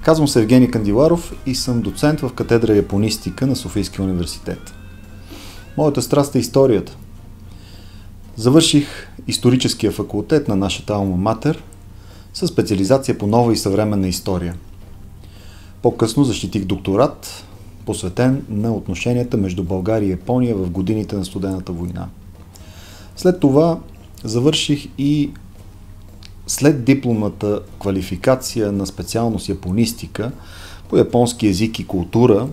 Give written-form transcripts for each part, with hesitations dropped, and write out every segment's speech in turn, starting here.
Казвам се Евгений Кандиларов и съм доцент в катедра японистика на Софийския университет. Моята страст е историята. Завърших историческия факултет на нашата алма матер със специализация по нова и съвременна история. По-късно защитих докторат, посветен на отношенията между България и Япония в годините на Студената война. След това завърших и след дипломната квалификация на специалност японистика по японски език и култура,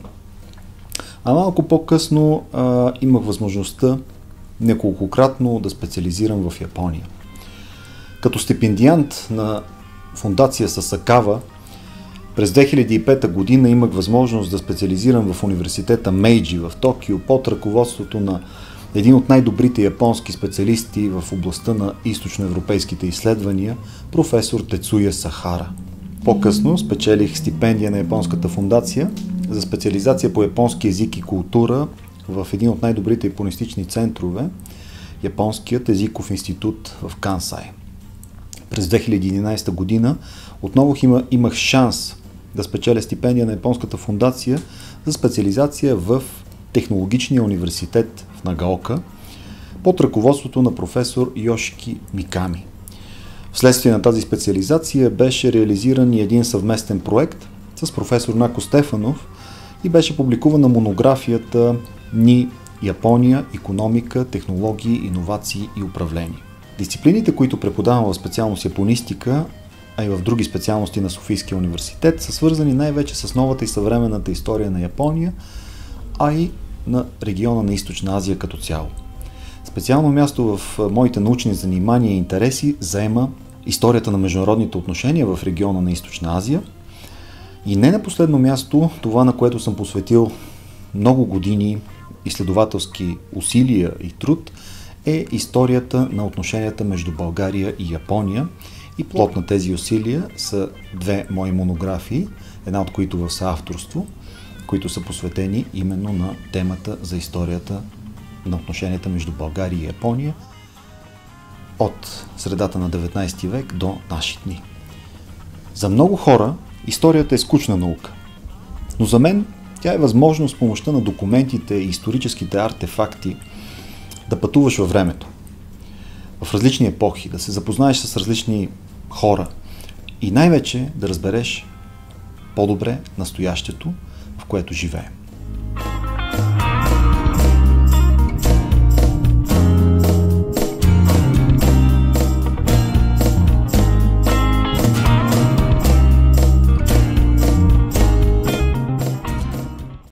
а малко по-късно имах възможността неколкократно да специализирам в Япония. Като стипендиант на фондация Сасакава през 2005 година имах възможност да специализирам в университета Мейджи в Токио под ръководството на един от най-добрите японски специалисти в областта на източноевропейските изследвания, професор Тецуя Сахара. По-късно спечелих стипендия на Японската фондация за специализация по японски език и култура в един от най-добрите японистични центрове, Японският езиков институт в Кансай. През 2011 година отново имах шанс да спечеля стипендия на Японската фондация за специализация в Технологичния университет в Нагаока под ръководството на професор Йошики Миками. Вследствие на тази специализация беше реализиран и един съвместен проект с професор Нако Стефанов и беше публикувана монографията Ни Япония, икономика, технологии, иновации и управление. Дисциплините, които преподавам в специалност японистика, а и в други специалности на Софийския университет, са свързани най-вече с новата и съвременната история на Япония, а и на региона на Източна Азия като цяло. Специално място в моите научни занимания и интереси заема историята на международните отношения в региона на Източна Азия и не на последно място това, на което съм посветил много години изследователски усилия и труд, е историята на отношенията между България и Япония, и плод на тези усилия са две мои монографии, една от които в съавторство, които са посветени именно на темата за историята на отношенията между България и Япония от средата на 19 век до наши дни. За много хора историята е скучна наука, но за мен тя е възможност с помощта на документите и историческите артефакти да пътуваш във времето, в различни епохи, да се запознаеш с различни хора и най-вече да разбереш по-добре настоящето, в което живеем.